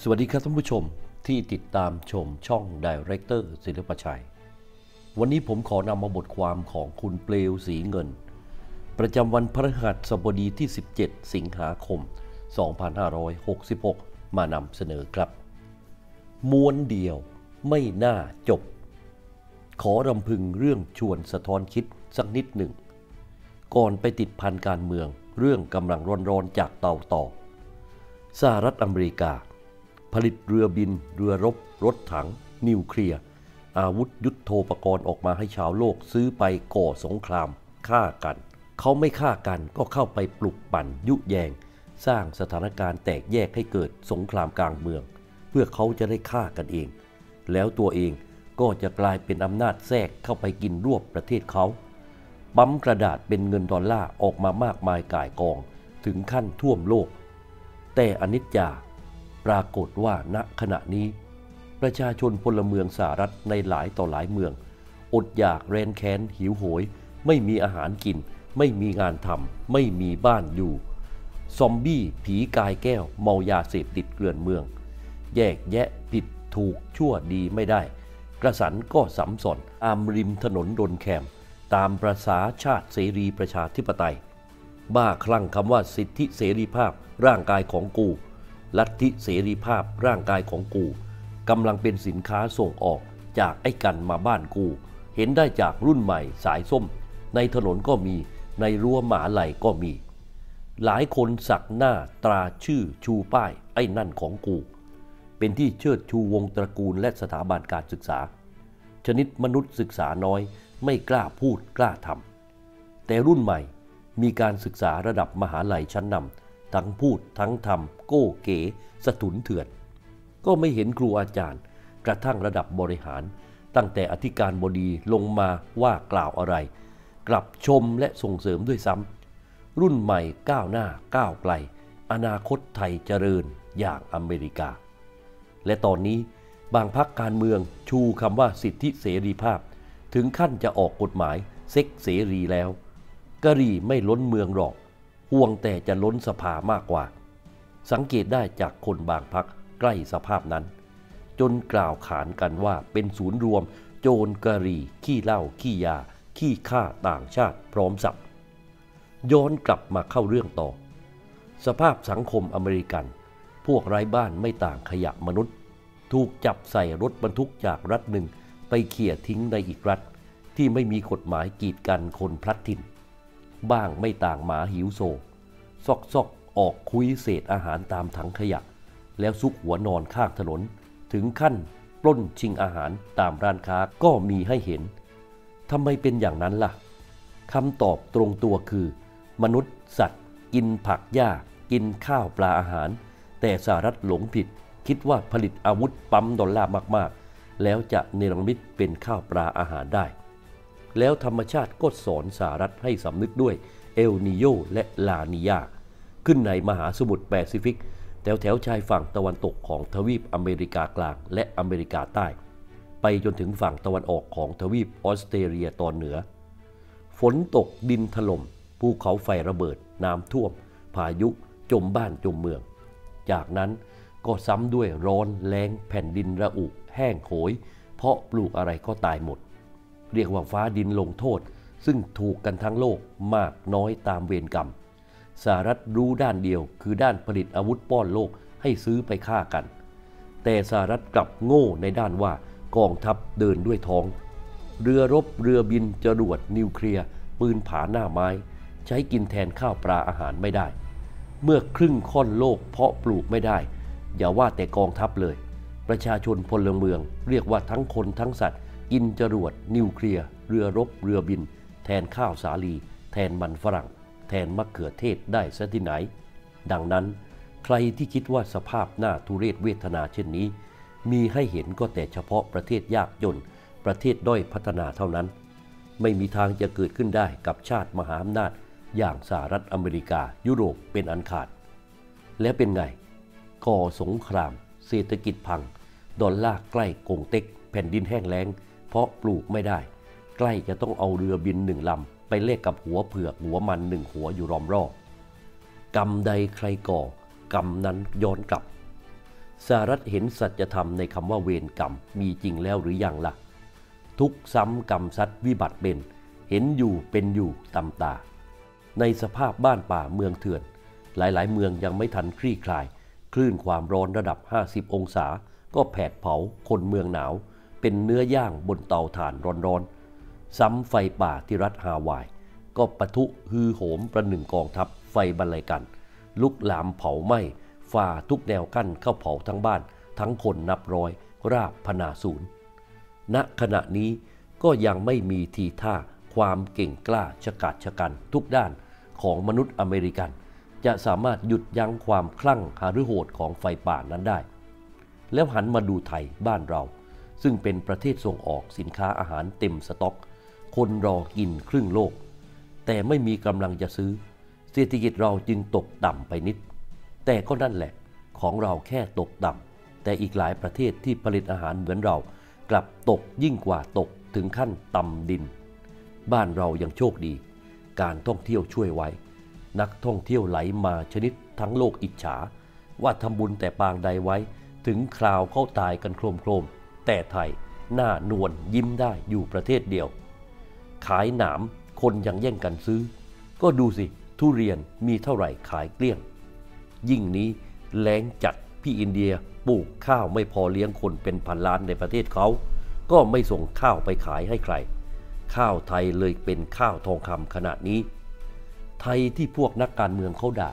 สวัสดีครับท่านผู้ชมที่ติดตามชมช่อง Director ศิลปชัยวันนี้ผมขอนำมาบทความของคุณเปลวศรีเงินประจำวันพฤหัสบดีที่17สิงหาคม2566มานำเสนอครับม้วนเดียวไม่น่าจบขอรำพึงเรื่องชวนสะท้อนคิดสักนิดหนึ่งก่อนไปติดพันการเมืองเรื่องกำลังร้อนๆจากเตาต่อสหรัฐอเมริกาผลิตเรือบินเรือรบรถถังนิวเคลียร์อาวุธยุทโธปกรณ์ออกมาให้ชาวโลกซื้อไปก่อสงครามฆ่ากันเขาไม่ฆ่ากันก็เข้าไปปลุกปั่นยุแยงสร้างสถานการณ์แตกแยกให้เกิดสงครามกลางเมืองเพื่อเขาจะได้ฆ่ากันเองแล้วตัวเองก็จะกลายเป็นอำนาจแทรกเข้าไปกินรวบประเทศเขาปั๊มกระดาษเป็นเงินดอลลาร์ออกมามากมายก่ายกองถึงขั้นท่วมโลกแต่อนิจจาปรากฏว่าณขณะนี้ประชาชนพลเมืองสหรัฐในหลายต่อหลายเมืองอดอยากแร้นแค้นหิวโหยไม่มีอาหารกินไม่มีงานทำไม่มีบ้านอยู่ซอมบี้ผีกายแก้วเมายาเสพติดเกลื่อนเมืองแยกแยะผิดถูกชั่วดีไม่ได้กระสันก็สัมสอนอามริมถนนดนแคมตามประสาชาติเสรีประชาธิปไตยบ้าคลั่งคำว่าสิทธิเสรีภาพร่างกายของกูลัทธิเสรีภาพร่างกายของกูกำลังเป็นสินค้าส่งออกจากไอ้กันมาบ้านกูเห็นได้จากรุ่นใหม่สายส้มในถนนก็มีในรั้วหมาไหลก็มีหลายคนสักหน้าตราชื่อชูป้ายไอ้นั่นของกูเป็นที่เชิดชูวงตระกูลและสถาบันการศึกษาชนิดมนุษย์ศึกษาน้อยไม่กล้าพูดกล้าทำแต่รุ่นใหม่มีการศึกษาระดับมหาลัยชั้นนำทั้งพูดทั้งทำโก้เก๋สะทุนเถื่อนก็ไม่เห็นครูอาจารย์กระทั่งระดับบริหารตั้งแต่อธิการบดีลงมาว่ากล่าวอะไรกลับชมและส่งเสริมด้วยซ้ำรุ่นใหม่ก้าวหน้าก้าวไกลอนาคตไทยเจริญอย่างอเมริกาและตอนนี้บางพรรคการเมืองชูคำว่าสิทธิเสรีภาพถึงขั้นจะออกกฎหมายเซ็กเสรีแล้วกะหรี่ไม่ล้นเมืองหรอกห่วงแต่จะล้นสภามากกว่าสังเกตได้จากคนบางพรรคใกล้สภาพนั้นจนกล่าวขานกันว่าเป็นศูนย์รวมโจรกะหรี่ขี้เหล้าขี้ยาขี้ฆ่าต่างชาติพร้อมสับย้อนกลับมาเข้าเรื่องต่อสภาพสังคมอเมริกันพวกไร้บ้านไม่ต่างขยะมนุษย์ถูกจับใส่รถบรรทุกจากรัฐหนึ่งไปเขี่ยทิ้งในอีกรัฐที่ไม่มีกฎหมายกีดกันคนพลัดถิ่นบ้างไม่ต่างหมาหิวโซซอกออกคุยเศษอาหารตามถังขยะแล้วซุกหัวนอนข้างถนนถึงขั้นปล้นชิงอาหารตามร้านค้าก็มีให้เห็นทำไมเป็นอย่างนั้นล่ะคำตอบตรงตัวคือมนุษย์สัตว์กินผักหญ้ากินข้าวปลาอาหารแต่สหรัฐหลงผิดคิดว่าผลิตอาวุธปั๊มดอลลาร์มากๆแล้วจะเนรมิตเป็นข้าวปลาอาหารได้แล้วธรรมชาติก็สอนสหรัฐให้สำนึกด้วยเอลนีโญและลานีญาขึ้นในมหาสมุทรแปซิฟิกแถวชายฝั่งตะวันตกของทวีปอเมริกากลางและอเมริกาใต้ไปจนถึงฝั่งตะวันออกของทวีปออสเตรเลียตอนเหนือฝนตกดินถล่มภูเขาไฟระเบิดน้ำท่วมพายุจมบ้านจมเมืองจากนั้นก็ซ้ำด้วยร้อนแล้งแผ่นดินระอุแห้งโหยเพาะปลูกอะไรก็ตายหมดเรียกว่าฟ้าดินลงโทษซึ่งถูกกันทั้งโลกมากน้อยตามเวรกรรมสหรัฐรู้ด้านเดียวคือด้านผลิตอาวุธป้อนโลกให้ซื้อไปฆ่ากันแต่สหรัฐกลับโง่ในด้านว่ากองทัพเดินด้วยท้องเรือรบเรือบินจรวดนิวเคลียร์ปืนผาหน้าไม้ใช้กินแทนข้าวปลาอาหารไม่ได้เมื่อครึ่งค่อนโลกเพาะปลูกไม่ได้อย่าว่าแต่กองทัพเลยประชาชนพลเมืองเรียกว่าทั้งคนทั้งสัตว์กินจรวดนิวเคลียร์เรือรบเรือบินแทนข้าวสาลีแทนมันฝรั่งแทนมะเขือเทศได้ซะที่ไหนดังนั้นใครที่คิดว่าสภาพน่าทุเรศเวทนาเช่นนี้มีให้เห็นก็แต่เฉพาะประเทศยากจนประเทศด้อยพัฒนาเท่านั้นไม่มีทางจะเกิดขึ้นได้กับชาติมหาอำนาจอย่างสหรัฐอเมริกายุโรปเป็นอันขาดและเป็นไงก่อสงครามเศรษฐกิจพังดอลลาร์ใกล้กงเต็กแผ่นดินแห้งแล้งเพราะปลูกไม่ได้ใกล้จะต้องเอาเรือบิน1 ลำไปแลกกับหัวเผือกหัวมัน1 หัวอยู่รอมรอบกรรมใดใครก่อกรรมนั้นย้อนกลับสหรัฐเห็นสัจธรรมในคำว่าเวรกรรมมีจริงแล้วหรือยังล่ะทุกซ้ำกรรมซัดวิบัติเป็นเห็นอยู่เป็นอยู่ตำตาในสภาพบ้านป่าเมืองเถื่อนหลายๆเมืองยังไม่ทันคลี่คลายคลื่นความร้อนระดับ50องศาก็แผดเผาคนเมืองหนาวเป็นเนื้อย่างบนเตาถ่านร้อนๆซ้ำไฟป่าที่รัฐฮาวายก็ปะทุฮือโหมประหนึ่งกองทัพไฟบรรลัยกันลุกลามเผาไหม้ฝ่าทุกแนวกั้นเข้าเผาทั้งบ้านทั้งคนนับร้อยราบพนาศูนย์ณขณะนี้ก็ยังไม่มีทีท่าความเก่งกล้าชะกาจชะกันทุกด้านของมนุษย์อเมริกันจะสามารถหยุดยั้งความคลั่งหฤโหดของไฟป่านั้นได้แล้วหันมาดูไทยบ้านเราซึ่งเป็นประเทศส่งออกสินค้าอาหารเต็มสต็อกคนรอกินครึ่งโลกแต่ไม่มีกำลังจะซื้อเศรษฐกิจเราจึงตกต่ำไปนิดแต่ก็นั่นแหละของเราแค่ตกต่ำแต่อีกหลายประเทศที่ผลิตอาหารเหมือนเรากลับตกยิ่งกว่าตกถึงขั้นต่ำดินบ้านเรายังโชคดีการท่องเที่ยวช่วยไว้นักท่องเที่ยวไหลมาชนิดทั้งโลกอิจฉาว่าทำบุญแต่ปางใดไว้ถึงคราวเข้าตายกันโครมแต่ไทยหน้านวลยิ้มได้อยู่ประเทศเดียวขายหนามคนยังแย่งกันซื้อก็ดูสิทุเรียนมีเท่าไหร่ขายเกลี้ยงยิ่งนี้แล้งจัดพี่อินเดียปลูกข้าวไม่พอเลี้ยงคนเป็นพันล้านในประเทศเขาก็ไม่ส่งข้าวไปขายให้ใครข้าวไทยเลยเป็นข้าวทองคำขนาดนี้ไทยที่พวกนักการเมืองเขาด่า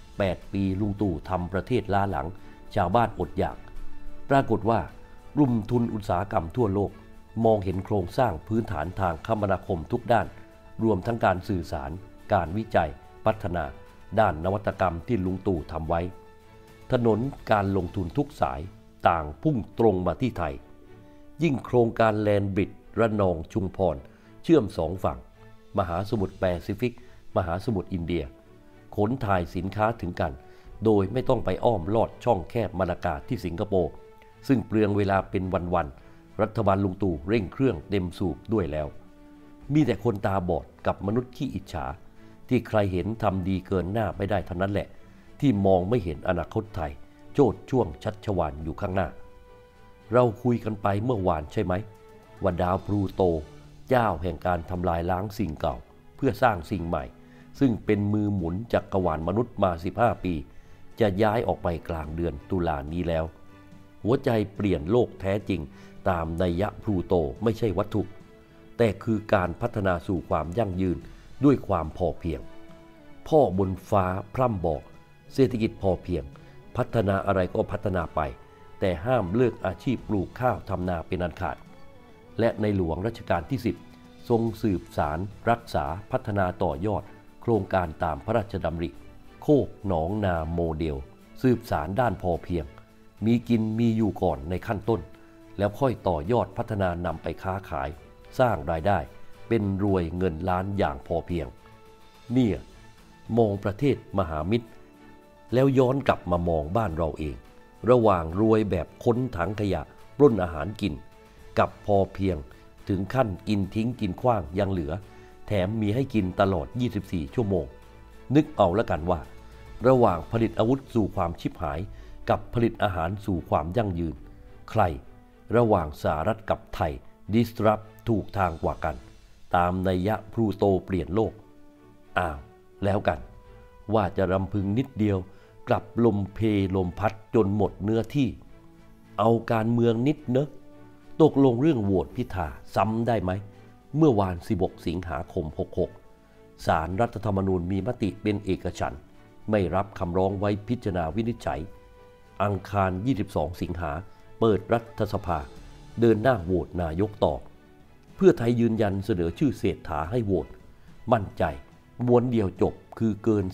8 ปีลุงตู่ทำประเทศล้าหลังชาวบ้านอดอยากปรากฏว่ากลุ่มทุนอุตสาหกรรมทั่วโลกมองเห็นโครงสร้างพื้นฐานทางคมนาคมทุกด้านรวมทั้งการสื่อสารการวิจัยพัฒนาด้านนวัตกรรมที่ลุงตู่ทำไว้ถนนการลงทุนทุกสายต่างพุ่งตรงมาที่ไทยยิ่งโครงการแลนด์บริดจ์ระนองชุมพรเชื่อม2 ฝั่งมหาสมุทรแปซิฟิกมหาสมุทรอินเดียขนถ่ายสินค้าถึงกันโดยไม่ต้องไปอ้อมลอดช่องแคบมาลากาที่สิงคโปร์ซึ่งเปลืองเวลาเป็นวันๆรัฐบาลลุงตู่เร่งเครื่องเต็มสูบด้วยแล้วมีแต่คนตาบอดกับมนุษย์ขี้อิจฉาที่ใครเห็นทำดีเกินหน้าไม่ได้เท่านั้นแหละที่มองไม่เห็นอนาคตไทยโชติช่วงชัชวาลอยู่ข้างหน้าเราคุยกันไปเมื่อวานใช่ไหมว่าดาวพลูโตเจ้าแห่งการทำลายล้างสิ่งเก่าเพื่อสร้างสิ่งใหม่ซึ่งเป็นมือหมุนจักรวาลมนุษย์มา15 ปีจะย้ายออกไปกลางเดือนตุลานี้แล้วหัวใจเปลี่ยนโลกแท้จริงตามนัยยะพลูโตไม่ใช่วัตถุแต่คือการพัฒนาสู่ความยั่งยืนด้วยความพอเพียงพ่อบนฟ้าพร่ำบอกเศรษฐกิจพอเพียงพัฒนาอะไรก็พัฒนาไปแต่ห้ามเลิกอาชีพปลูกข้าวทำนาเป็นอันขาดและในหลวงรัชกาลที่10ทรงสืบสารรักษาพัฒนาต่อยอดโครงการตามพระราชดำริโคกหนองนาโมเดลสืบสารด้านพอเพียงมีกินมีอยู่ก่อนในขั้นต้นแล้วค่อยต่อยอดพัฒนานำไปค้าขายสร้างรายได้เป็นรวยเงินล้านอย่างพอเพียงเนี่ยมองประเทศมหามิตรแล้วย้อนกลับมามองบ้านเราเองระหว่างรวยแบบค้นถังขยะปล้นอาหารกินกับพอเพียงถึงขั้นกินทิ้งกินขว้างยังเหลือแถมมีให้กินตลอด24 ชั่วโมงนึกเอาละกันว่าระหว่างผลิตอาวุธสู่ความชิบหายกับผลิตอาหารสู่ความยั่งยืนใครระหว่างสหรัฐกับไทยdisrupt ถูกทางกว่ากันตามนัยยะพลูโตเปลี่ยนโลกแล้วกันว่าจะรำพึงนิดเดียวกลับลมเพลมพัดจนหมดเนื้อที่เอาการเมืองนิดเนอะตกลงเรื่องโหวตพิธาซ้ำได้ไหมเมื่อวาน16 สิงหาคม 66ศาลรัฐธรรมนูญมีมติเป็นเอกฉันท์ไม่รับคำร้องไว้พิจารณาวินิจฉัยอังคาร22 สิงหาเปิดรัฐสภาเดินหน้าโหวตนายกต่อเพื่อไทยยืนยันเสนอชื่อเศรษฐาให้โหวตมั่นใจม้วนเดียวจบคือเกิน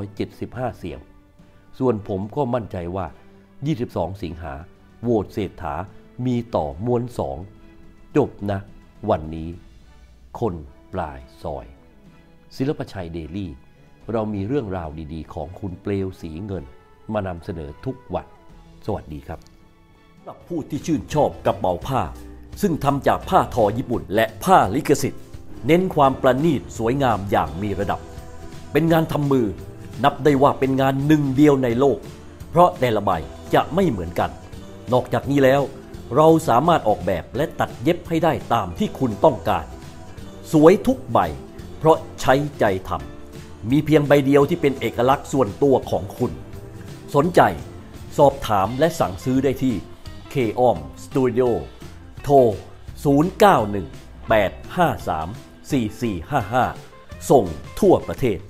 375 เสียงส่วนผมก็มั่นใจว่า22 สิงหาโหวตเศรษฐามีต่อม้วน2จบนะวันนี้คนปลายซอยศิลปชัยเดลี่เรามีเรื่องราวดีๆของคุณเปลวสีเงินมานำเสนอทุกวันสวัสดีครับสำหรับผู้ที่ชื่นชอบกระเป๋าผ้าซึ่งทำจากผ้าทอญี่ปุ่นและผ้าลิขสิทธิ์เน้นความประณีตสวยงามอย่างมีระดับเป็นงานทำมือนับได้ว่าเป็นงานหนึ่งเดียวในโลกเพราะแต่ละใบจะไม่เหมือนกัน นอกจากนี้แล้วเราสามารถออกแบบและตัดเย็บให้ได้ตามที่คุณต้องการสวยทุกใบเพราะใช้ใจทำมีเพียงใบเดียวที่เป็นเอกลักษณ์ส่วนตัวของคุณสนใจสอบถามและสั่งซื้อได้ที่ K-OM Studio โทร 0918534455 ส่งทั่วประเทศ